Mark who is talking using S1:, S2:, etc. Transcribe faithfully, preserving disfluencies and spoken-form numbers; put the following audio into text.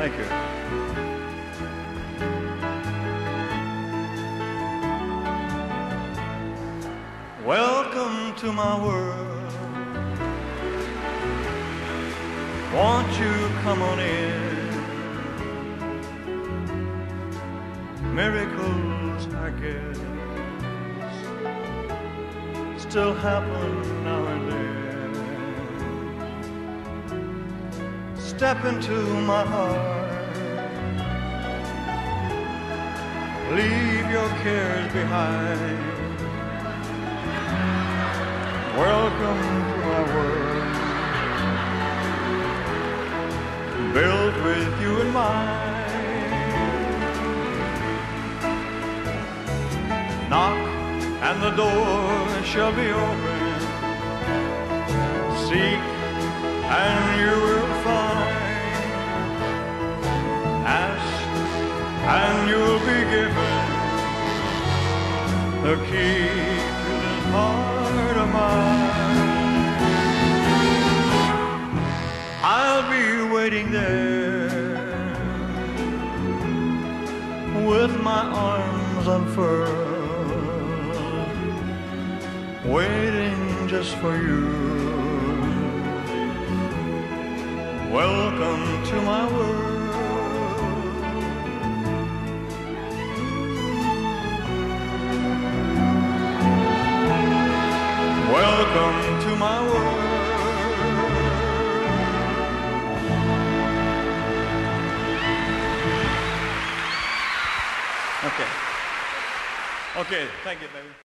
S1: Thank you. Welcome to my world. Won't you come on in? Miracles, I guess, still happen now and then. Step into my heart, leave your cares behind. Welcome to my world, built with you in mind. Knock and the door shall be open. Seek and you will find. Ask and you'll be given the key to this heart of mine. I'll be waiting there with my arms unfurled, waiting just for you. Welcome to my world. Welcome to my world. Okay. Okay, thank you, baby.